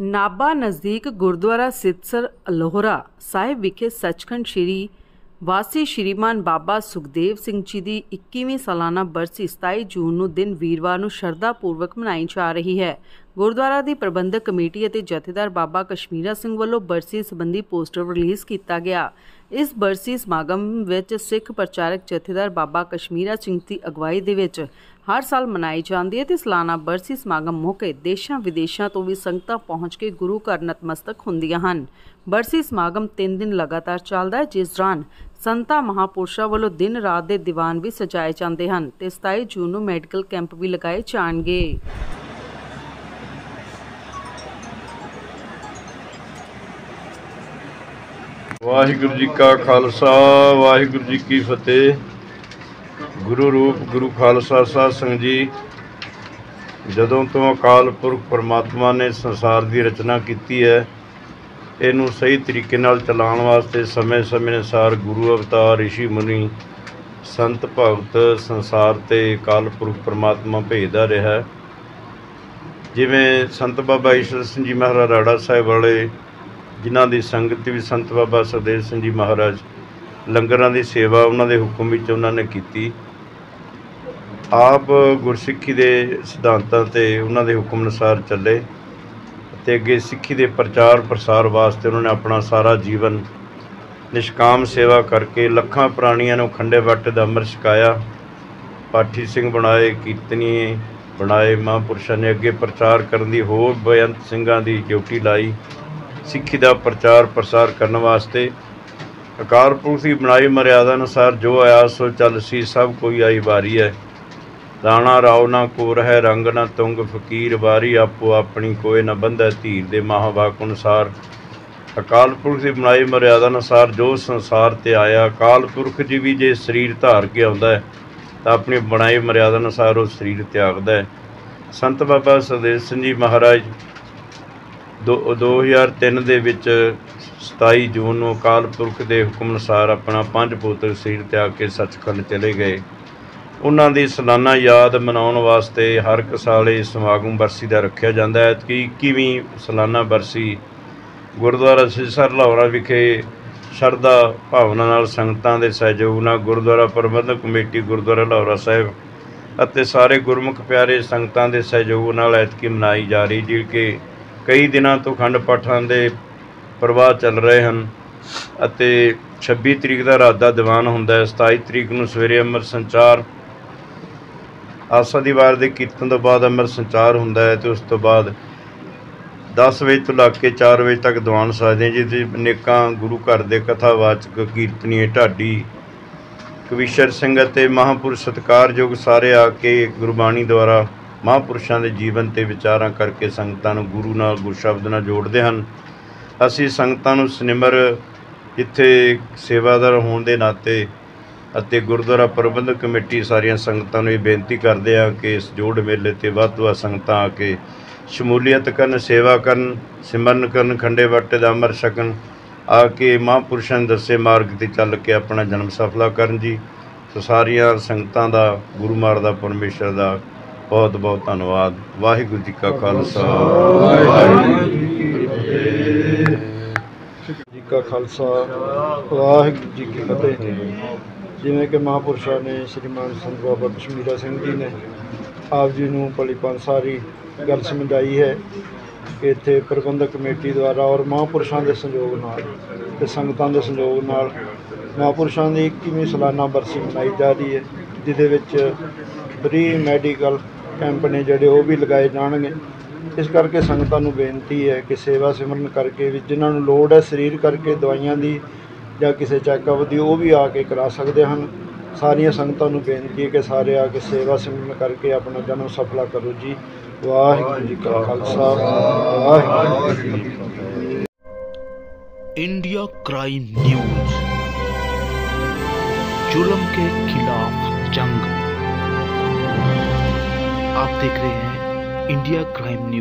ਨਾਭਾ ਨਜ਼ਦੀਕ ਗੁਰਦੁਆਰਾ ਸਿੱਧਸਰ ਅਲੋਹਰਾ ਸਾਹਿਬ ਵਿਖੇ ਸੱਚਖੰਡ ਸ਼੍ਰੀ ਵਾਸੀ ਸ਼੍ਰੀਮਾਨ ਬਾਬਾ ਸੁਖਦੇਵ ਸਿੰਘ ਜੀ ਦੀ 21ਵੀਂ ਸਾਲਾਨਾ ਬਰਸੀ 27 ਜੂਨ ਨੂੰ ਦਿਨ ਵੀਰਵਾਰ ਨੂੰ ਸ਼ਰਧਾਪੂਰਵਕ ਮਨਾਈ ਜਾ ਰਹੀ ਹੈ। ਗੁਰਦੁਆਰਾ ਦੀ ਪ੍ਰਬੰਧਕ ਕਮੇਟੀ ਅਤੇ ਜਥੇਦਾਰ ਬਾਬਾ ਕਸ਼ਮੀਰਾ ਸਿੰਘ ਵੱਲੋਂ ਬਰਸੀ ਸੰਬੰਧੀ ਪੋਸਟਰ ਰਿਲੀਜ਼ ਕੀਤਾ ਗਿਆ। ਇਸ ਬਰਸੀ ਸਮਾਗਮ ਵਿੱਚ ਸਿੱਖ ਪ੍ਰਚਾਰਕ ਜਥੇਦਾਰ ਬਾਬਾ ਕਸ਼ਮੀਰਾ ਸਿੰਘ ਦੀ ਅਗਵਾਈ ਦੇ ਵਿੱਚ ਹਰ ਸਾਲ ਮਨਾਈ ਜਾਂਦੀ ਹੈ ਤੇ ਸਾਲਾਨਾ ਬਰਸੀ ਸਮਾਗਮ ਮੌਕੇ ਦੇਸ਼ਾਂ ਵਿਦੇਸ਼ਾਂ ਤੋਂ ਵੀ ਸੰਗਤਾਂ ਪਹੁੰਚ ਕੇ ਗੁਰੂ ਘਰ ਨਤਮਸਤਕ ਹੁੰਦੀਆਂ ਹਨ। ਬਰਸੀ ਸਮਾਗਮ 3 ਦਿਨ ਲਗਾਤਾਰ ਚੱਲਦਾ ਹੈ, ਜਿਸ ਦੌਰਾਨ ਸੰਤਾਂ ਮਹਾਂਪੁਰਸ਼ਾਂ ਵੱਲੋਂ ਦਿਨ ਰਾਤ ਦੇ ਦੀਵਾਨ ਵੀ ਸਜਾਏ ਜਾਂਦੇ ਹਨ ਤੇ 27 ਜੂਨ ਨੂੰ ਮੈਡੀਕਲ ਕੈਂਪ ਵੀ ਲਗਾਏ ਜਾਣਗੇ। ਵਾਹਿਗੁਰੂ ਜੀ ਕਾ ਖਾਲਸਾ ਵਾਹਿਗੁਰੂ ਜੀ ਕੀ ਫਤਿਹ। ਗੁਰੂ ਰੂਪ ਗੁਰੂ ਖਾਲਸਾ ਸਾਧ ਸੰਗਤ ਜੀ, ਜਦੋਂ ਤੋਂ ਅਕਾਲ ਪੁਰਖ ਪਰਮਾਤਮਾ ਨੇ ਸੰਸਾਰ ਦੀ ਰਚਨਾ ਕੀਤੀ ਹੈ, ਇਹਨੂੰ ਸਹੀ ਤਰੀਕੇ ਨਾਲ ਚਲਾਉਣ ਵਾਸਤੇ ਸਮੇਂ-ਸਮੇਂ ਅਨੁਸਾਰ ਗੁਰੂ ਅਵਤਾਰ, ਰਿਸ਼ੀ ਮੁਨੀ, ਸੰਤ ਭਗਤ ਸੰਸਾਰ 'ਤੇ ਅਕਾਲ ਪੁਰਖ ਪਰਮਾਤਮਾ ਭੇਜਦਾ ਰਿਹਾ। ਜਿਵੇਂ ਸੰਤ ਬਾਬਾ ਈਸ਼ਰ ਸਿੰਘ ਜੀ ਮਹਾਰਾਜ ਰਾੜਾ ਸਾਹਿਬ ਵਾਲੇ, ਜਿਨ੍ਹਾਂ ਦੀ ਸੰਗਤ ਵੀ ਸੰਤ ਬਾਬਾ ਸੁਖਦੇਵ ਸਿੰਘ ਜੀ ਮਹਾਰਾਜ, ਲੰਗਰਾਂ ਦੀ ਸੇਵਾ ਉਹਨਾਂ ਦੇ ਹੁਕਮ ਵਿੱਚ ਉਹਨਾਂ ਨੇ ਕੀਤੀ। ਆਪ ਗੁਰਸਿੱਖੀ ਦੇ ਸਿਧਾਂਤਾਂ 'ਤੇ ਉਹਨਾਂ ਦੇ ਹੁਕਮ ਅਨੁਸਾਰ ਚੱਲੇ ਅਤੇ ਅੱਗੇ ਸਿੱਖੀ ਦੇ ਪ੍ਰਚਾਰ ਪ੍ਰਸਾਰ ਵਾਸਤੇ ਉਹਨਾਂ ਨੇ ਆਪਣਾ ਸਾਰਾ ਜੀਵਨ ਨਿਸ਼ਕਾਮ ਸੇਵਾ ਕਰਕੇ ਲੱਖਾਂ ਪ੍ਰਾਣੀਆਂ ਨੂੰ ਖੰਡੇ ਬਾਟੇ ਦਾ ਅੰਮ੍ਰਿਤ ਛਕਾਇਆ। ਪਾਠੀ ਸਿੰਘ ਬਣਾਏ, ਕੀਰਤਨੀਏ ਬਣਾਏ। ਮਹਾਂਪੁਰਸ਼ਾਂ ਨੇ ਅੱਗੇ ਪ੍ਰਚਾਰ ਕਰਨ ਦੀ ਹੋਰ ਬੇਅੰਤ ਸਿੰਘਾਂ ਦੀ ਡਿਊਟੀ ਲਾਈ। ਸਿੱਖੀ ਦਾ ਪ੍ਰਚਾਰ ਪ੍ਰਸਾਰ ਕਰਨ ਵਾਸਤੇ ਅਕਾਲ ਪੁਰਖ ਦੀ ਬਣਾਈ ਮਰਿਆਦਾ ਅਨੁਸਾਰ ਜੋ ਆਇਆ ਸੋ ਚੱਲ ਸੀ, ਸਭ ਕੋਈ ਆਈ ਵਾਰੀ ਹੈ। ਰਾਣਾ ਰਾਓ ਨਾ ਕੋਰ ਹੈ, ਰੰਗ ਨਾ ਤੁੰਗ ਫਕੀਰ ਵਾਰੀ, ਆਪੋ ਆਪਣੀ ਕੋਏ ਨਾ ਬੰਧੈ ਧੀਰ ਦੇ ਮਹਾਂਵਾਕ ਅਨੁਸਾਰ। ਅਕਾਲ ਪੁਰਖ ਦੀ ਬਣਾਈ ਮਰਿਆਦਾ ਅਨੁਸਾਰ ਜੋ ਸੰਸਾਰ 'ਤੇ ਆਇਆ, ਅਕਾਲ ਪੁਰਖ ਜੀ ਵੀ ਜੇ ਸਰੀਰ ਧਾਰ ਕੇ ਆਉਂਦਾ ਹੈ ਤਾਂ ਆਪਣੀ ਬਣਾਈ ਮਰਿਆਦਾ ਅਨੁਸਾਰ ਉਹ ਸਰੀਰ ਤਿਆਗਦਾ ਹੈ। ਸੰਤ ਬਾਬਾ ਸੁਖਦੇਵ ਸਿੰਘ ਜੀ ਮਹਾਰਾਜ 2003 ਦੇ ਵਿੱਚ 27 ਜੂਨ ਨੂੰ ਅਕਾਲ ਪੁਰਖ ਦੇ ਹੁਕਮ ਅਨੁਸਾਰ ਆਪਣਾ 5 ਭੌਤਿਕ ਸਰੀਰ ਤਿਆਗ ਕੇ ਸੱਚਖੰਡ ਚਲੇ ਗਏ। ਉਹਨਾਂ ਦੀ ਸਾਲਾਨਾ ਯਾਦ ਮਨਾਉਣ ਵਾਸਤੇ ਹਰ ਇੱਕ ਸਾਲ ਇਹ ਸਮਾਗਮ ਬਰਸੀ ਦਾ ਰੱਖਿਆ ਜਾਂਦਾ ਹੈ ਕਿ 21ਵੀਂ ਸਾਲਾਨਾ ਬਰਸੀ ਗੁਰਦੁਆਰਾ ਸਿੱਧਸਰ ਅਲੋਹਰਾ ਵਿਖੇ ਸ਼ਰਧਾ ਭਾਵਨਾ ਨਾਲ ਸੰਗਤਾਂ ਦੇ ਸਹਿਯੋਗ ਨਾਲ ਗੁਰਦੁਆਰਾ ਪ੍ਰਬੰਧਕ ਕਮੇਟੀ ਗੁਰਦੁਆਰਾ ਅਲੋਹਰਾ ਸਾਹਿਬ ਅਤੇ ਸਾਰੇ ਗੁਰਮੁਖ ਪਿਆਰੇ ਸੰਗਤਾਂ ਦੇ ਸਹਿਯੋਗ ਨਾਲ ਐਤਕੀ ਮਨਾਈ ਜਾ ਰਹੀ, ਜਿਹੜੀ ਕਿ ਕਈ ਦਿਨਾਂ ਤੋਂ ਅਖੰਡ ਪਾਠਾਂ ਦੇ ਪ੍ਰਵਾਹ ਚੱਲ ਰਹੇ ਹਨ ਅਤੇ 26 ਤਰੀਕ ਦਾ ਰਾਤ ਦਾ ਦੀਵਾਨ ਹੁੰਦਾ ਹੈ। 27 ਤਰੀਕ ਨੂੰ ਸਵੇਰੇ ਅੰਮ੍ਰਿਤ ਸੰਚਾਰ, ਆਸਾ ਦੀ ਵਾਰ ਦੇ ਕੀਰਤਨ ਤੋਂ ਬਾਅਦ ਅੰਮ੍ਰਿਤ ਸੰਚਾਰ ਹੁੰਦਾ ਹੈ ਅਤੇ ਉਸ ਤੋਂ ਬਾਅਦ 10 ਵਜੇ ਤੋਂ ਲੱਗ ਕੇ 4 ਵਜੇ ਤੱਕ ਦੀਵਾਨ ਸਜਦੇ, ਜਿਹਦੇ ਅਨੇਕਾਂ ਗੁਰੂ ਘਰ ਦੇ ਕਥਾਵਾਚਕ, ਕੀਰਤਨੀਏ, ਢਾਡੀ, ਕਵੀਸ਼ਰ ਸਿੰਘ ਅਤੇ ਮਹਾਂਪੁਰਸ਼ ਸਤਿਕਾਰਯੋਗ ਸਾਰੇ ਆ ਕੇ ਗੁਰਬਾਣੀ ਦੁਆਰਾ ਮਹਾਂਪੁਰਸ਼ਾਂ ਦੇ ਜੀਵਨ 'ਤੇ ਵਿਚਾਰਾਂ ਕਰਕੇ ਸੰਗਤਾਂ ਨੂੰ ਗੁਰੂ ਨਾਲ, ਗੁਰਸ਼ਬਦ ਨਾਲ ਜੋੜਦੇ ਹਨ। ਅਸੀਂ ਸੰਗਤਾਂ ਨੂੰ ਸਨਿਮਰ ਇੱਥੇ ਸੇਵਾਦਾਰ ਹੋਣ ਦੇ ਨਾਤੇ ਅਤੇ ਗੁਰਦੁਆਰਾ ਪ੍ਰਬੰਧਕ ਕਮੇਟੀ ਸਾਰੀਆਂ ਸੰਗਤਾਂ ਨੂੰ ਇਹ ਬੇਨਤੀ ਕਰਦੇ ਹਾਂ ਕਿ ਇਸ ਜੋੜ ਮੇਲੇ 'ਤੇ ਵੱਧ ਤੋਂ ਵੱਧ ਸੰਗਤਾਂ ਆ ਕੇ ਸ਼ਮੂਲੀਅਤ ਕਰਨ, ਸੇਵਾ ਕਰਨ, ਸਿਮਰਨ ਕਰਨ, ਖੰਡੇ ਬਾਟੇ ਦਾ ਅੰਮ੍ਰਿਤ ਛਕਣ, ਆ ਕੇ ਮਹਾਂਪੁਰਸ਼ਾਂ ਦੇ ਦੱਸੇ ਮਾਰਗ 'ਤੇ ਚੱਲ ਕੇ ਆਪਣਾ ਜਨਮ ਸਫਲਾ ਕਰਨ ਜੀ। ਸੋ ਸਾਰੀਆਂ ਸੰਗਤਾਂ ਦਾ, ਗੁਰੂ ਮਹਾਰਾਜ ਦਾ, ਪਰਮੇਸ਼ਰ ਦਾ ਬਹੁਤ ਬਹੁਤ ਧੰਨਵਾਦ। ਵਾਹਿਗੁਰੂ ਜੀ ਕਾ ਖਾਲਸਾ ਵਾਹਿਗੁਰੂ ਜੀ ਕਾ ਖਾਲਸਾ ਵਾਹਿਗੁਰੂ ਜੀ ਕੀ ਫਤਿਹ। ਜਿਵੇਂ ਕਿ ਮਹਾਂਪੁਰਸ਼ਾਂ ਨੇ ਸ਼੍ਰੀਮਾਨ ਸੰਤ ਬਾਬਾ ਕਸ਼ਮੀਰਾ ਸਿੰਘ ਜੀ ਨੇ ਆਪ ਜੀ ਨੂੰ ਭਲੀ ਭਾਂਤ ਸਾਰੀ ਗੱਲ ਸਮਝਾਈ ਹੈ ਕਿ ਇੱਥੇ ਪ੍ਰਬੰਧਕ ਕਮੇਟੀ ਦੁਆਰਾ ਔਰ ਮਹਾਂਪੁਰਸ਼ਾਂ ਦੇ ਸਹਿਯੋਗ ਨਾਲ ਅਤੇ ਸੰਗਤਾਂ ਦੇ ਸਹਿਯੋਗ ਨਾਲ ਮਹਾਂਪੁਰਸ਼ਾਂ ਦੀ 21ਵੀਂ ਸਾਲਾਨਾ ਬਰਸੀ ਮਨਾਈ ਜਾ ਰਹੀ ਹੈ, ਜਿਹਦੇ ਵਿੱਚ ਫ੍ਰੀ ਮੈਡੀਕਲ ਕੈਂਪ ਨੇ ਜਿਹੜੇ ਉਹ ਵੀ ਲਗਾਏ ਜਾਣਗੇ। ਇਸ ਕਰਕੇ ਸੰਗਤਾਂ ਨੂੰ ਬੇਨਤੀ ਹੈ ਕਿ ਸੇਵਾ ਸਿਮਰਨ ਕਰਕੇ ਵੀ ਜਿਨ੍ਹਾਂ ਨੂੰ ਲੋੜ ਹੈ ਸਰੀਰ ਕਰਕੇ ਦਵਾਈਆਂ ਦੀ ਜਾਂ ਕਿਸੇ ਚੈੱਕਅਪ ਦੀ, ਉਹ ਵੀ ਆ ਕੇ ਕਰਾ ਸਕਦੇ ਹਨ। ਸਾਰੀਆਂ ਸੰਗਤਾਂ ਨੂੰ ਬੇਨਤੀ ਹੈ ਕਿ ਸਾਰੇ ਆ ਕੇ ਸੇਵਾ ਸਿਮਰਨ ਕਰਕੇ ਆਪਣਾ ਜਨਮ ਸਫਲਾ ਕਰੋ ਜੀ। ਵਾਹਿਗੁਰੂ ਜੀ ਕਾ ਖਾਲਸਾ ਵਾਹਿਗੁਰੂ ਜੀ ਕੀ ਫਤਿਹ। इंडिया क्राइम न्यूज, जुल्म के खिलाफ जंग। आप देख रहे हैं इंडिया क्राइम न्यूज।